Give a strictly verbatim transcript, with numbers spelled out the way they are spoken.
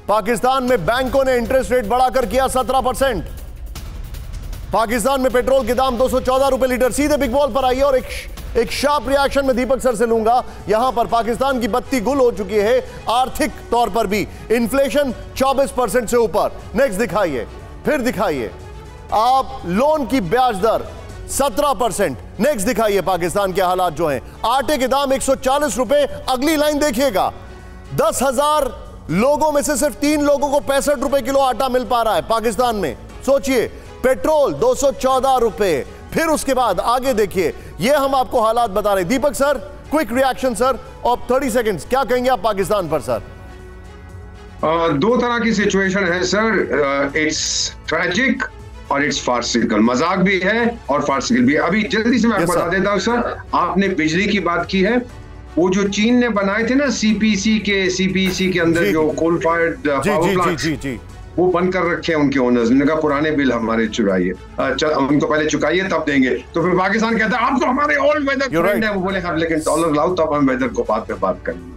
पाकिस्तान में बैंकों ने इंटरेस्ट रेट बढ़ाकर किया सत्रह परसेंट। पाकिस्तान में पेट्रोल के दाम दो सौ चौदह रुपए लीटर। सीधे बिग बॉल पर आइए और एक एक शार्प रिएक्शन में दीपक सर से लूंगा। यहां पर पाकिस्तान की बत्ती गुल हो चुकी है, आर्थिक तौर पर भी इन्फ्लेशन चौबीस परसेंट से ऊपर। नेक्स्ट दिखाइए, फिर दिखाइए आप लोन की ब्याज दर सत्रह परसेंट। नेक्स्ट दिखाइए पाकिस्तान के हालात जो हैं। आटे के दाम एक सौ चालीस रुपए। अगली लाइन देखिएगा, दस हजार लोगों में से सिर्फ तीन लोगों को पैंसठ रुपए किलो आटा मिल पा रहा है पाकिस्तान में। सोचिए, पेट्रोल दो सौ चौदह रुपए। फिर उसके बाद आगे देखिए, ये हम आपको हालात बता रहे हैं। Deepak sir, quick reaction sir, और तीस सेकंड्स, क्या कहेंगे आप पाकिस्तान पर सर? uh, दो तरह की सिचुएशन है सर, इट्स ट्रैजिक और इट्स फार्सिकल। मजाक भी है और फार्सिकल भी है। अभी जल्दी से मैं आपको बता देता हूँ सर, आपने बिजली की बात की है, वो जो चीन ने बनाए थे ना सीपीसी के सीपीसी के अंदर जो कोल फायर्ड पावर प्लांट, वो बंद कर रखे हैं उनके ओनर्स ने। कहा पुराने बिल हमारे चुराइए, उनको पहले चुकाइए तब देंगे। तो फिर पाकिस्तान कहता है आप तो हमारे ऑल वेदर फ्रेंड है। वो बोले हाँ लेकिन डॉलर लाओ तब हम वेदर को बात पे बात करेंगे।